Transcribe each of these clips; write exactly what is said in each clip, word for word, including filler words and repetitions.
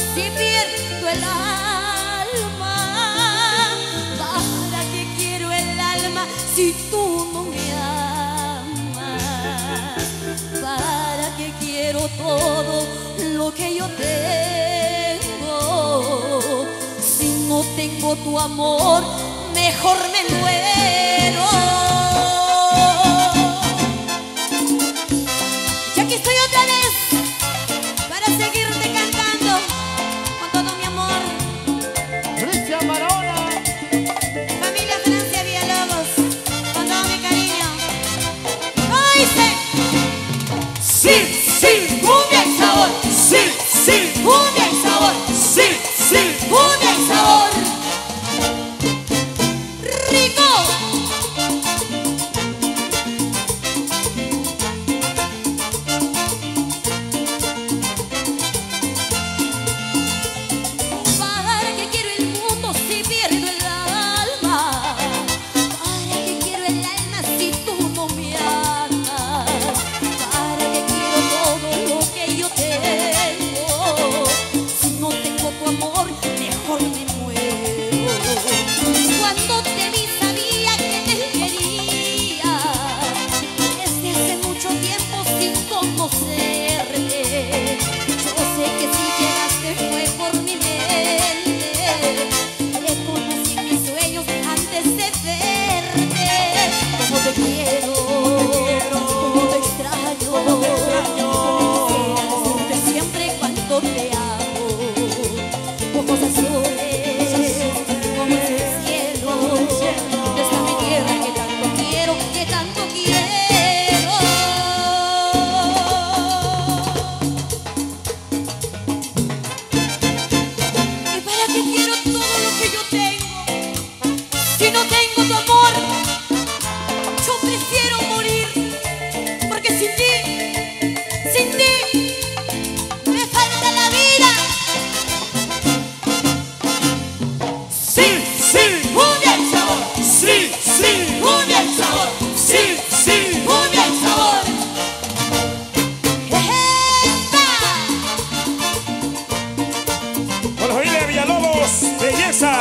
si pierdo el alma? ¿Para qué quiero el alma si tú no me amas? ¿Para qué quiero todo lo que yo tengo? Si no tengo tu amor, mejor me muero. Y aquí estoy otra vez para seguirte cantando con todo mi amor. Cristian Barona. Familia Francia Villalobos, con todo mi cariño. ¡Ay, sí! Sí, sí, ¡Cumbia y sabor! sí, sí, ¡Cumbia y sabor! sí, sí. ¡Cumbia y sabor! ¡Rico! ¿Para qué quiero el mundo si pierdo el alma? ¿Para qué quiero el alma si tú no me amas? ¿Para qué quiero todo lo que yo tengo? Si no tengo tu amor, mejor me muero. Cuando te vi sabía que te quería, desde hace mucho tiempo sin conocerte. Yo sé que si llegaste fue por mi mente. Te conocí en mis sueños antes de verte. Como te quiero, como te extraño, como quisiera decirte siempre cuánto te amo. Ojos azules, como es el cielo, desde mi tierra que tanto quiero, que tanto quiero. ¿Y para qué quiero todo lo que yo tengo? Si no tengo tu amor, yo prefiero morir. Porque sin ti, sin ti, me falta la vida. Sí, sí, ¡Cumbia y sabor! sí, sí, ¡Cumbia y sabor! sí, sí. ¡Cumbia y sabor! ¡Epa! Con la familia de Villalobos, belleza.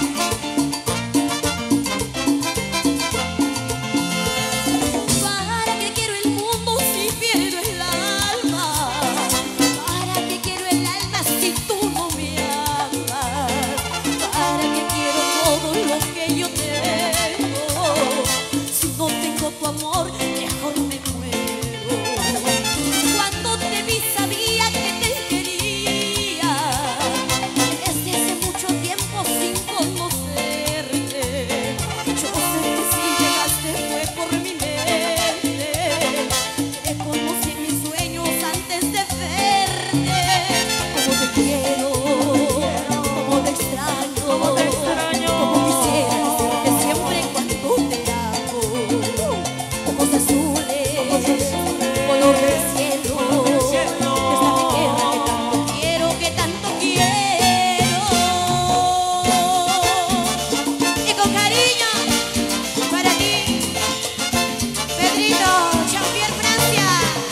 ¿Para qué quiero el mundo si pierdo el alma? ¿Para qué quiero el alma si tú no me amas? ¿Para qué quiero todo lo que yo tengo? Si no tengo tu amor, mejor me muero. Cuando te vi sabía que te quería, desde hace mucho tiempo sin conocerte. Yo sé que si llegaste fue por mi mente. Te conocí en mis sueños antes de verte. Como te quiero, como te extraño, como quisiera decirte siempre cuando te amo. Ojos azules, color del cielo, esta mi tierra que tanto quiero, que tanto quiero. Y con cariño para ti, Pedrito, Jean-Pierre Francia.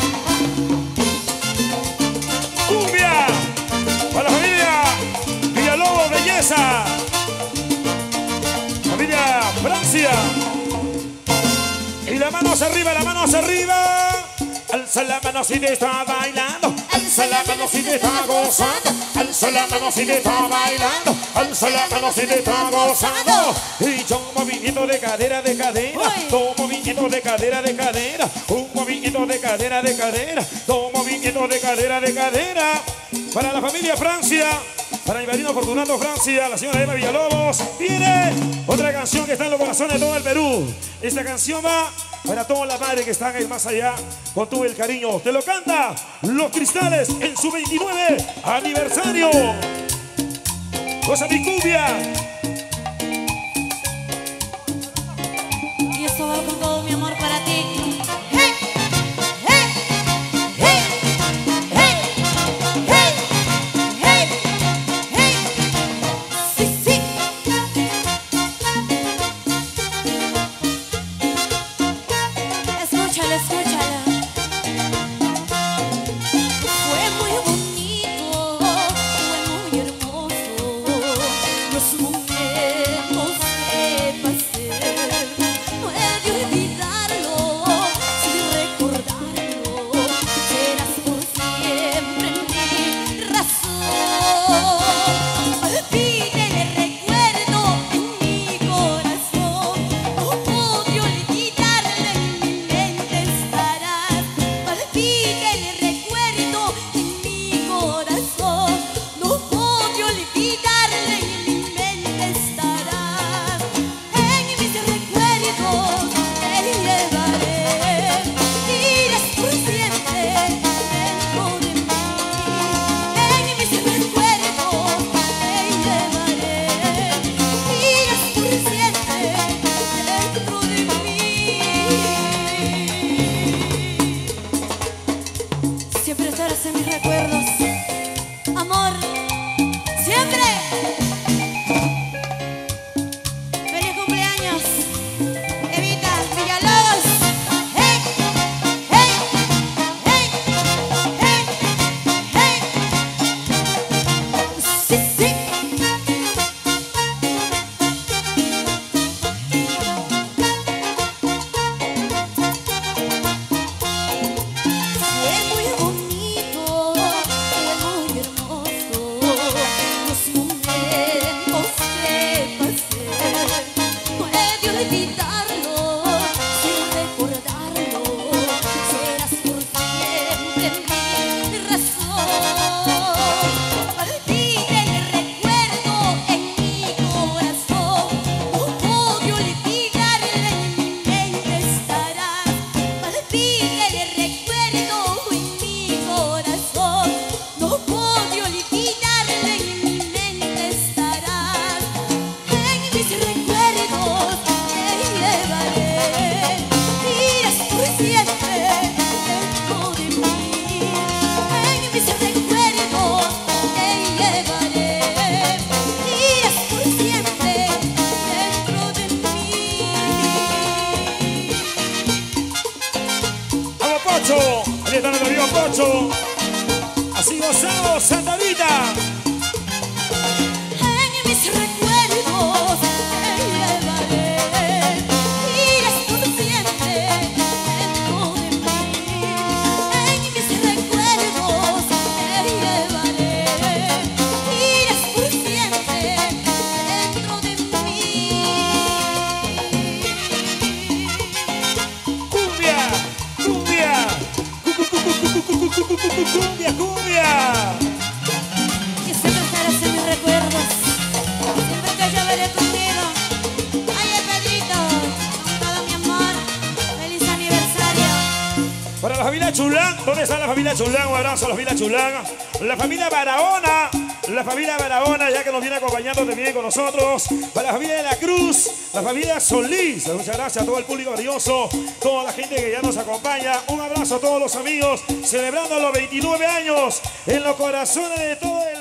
Cumbia. Para la familia Villalobos, belleza. Familia Francia. Y las manos arriba, las manos arriba. Alza la mano si te está bailando. Alza la mano si te está gozando. Alza la mano si te está bailando. Alza la mano si te está gozando. Y yo un movimiento de cadera, de cadera. Uy. Dos movimientos de cadera, de cadera. Un movimiento de cadera, de cadera. Dos movimientos de cadera, de cadera. Para la familia Francia. Para mi padrino Fortunato Francia, la señora Eva Villalobos. Viene otra canción que está en los corazones de todo el Perú. Esta canción va para todas las madres que están ahí más allá con todo el cariño. Te lo canta Los Cristales en su veintinueve aniversario. Cosa mi cumbia. Y esto va con todo mi amor para ti. ¡Hey! ¡Hey! ¡Hey! ¡Hey! ¡Hey! ¡Hey! ¡Hey! ¡Sí, sí! Escúchala, escúchala. Fue muy bonito, fue muy Pocho. Ahí está nuestro amigo Pocho. Así gozamos, Santa Rita. En mis recuerdos te llevaré, irás por siempre dentro de mí. En mis recuerdos te llevaré, irás por siempre dentro de mí. Cumbia, cumbia, cumbia, cumbia. Que siempre estarás en mis recuerdos, siempre te llevaré conmigo. Ay, Pedrito, con todo mi amor, feliz aniversario. Para la familia Chulán, ¿dónde está la familia Chulán? Un abrazo a la familia Chulán. La familia Barahona, la familia Barahona, ya que nos viene acompañando también con nosotros. Para la familia de la Cruz, la familia Solís. Muchas gracias a todo el público valioso, toda la gente que ya nos acompaña. Un abrazo a todos los amigos, celebrando los veintinueve años en los corazones de todo el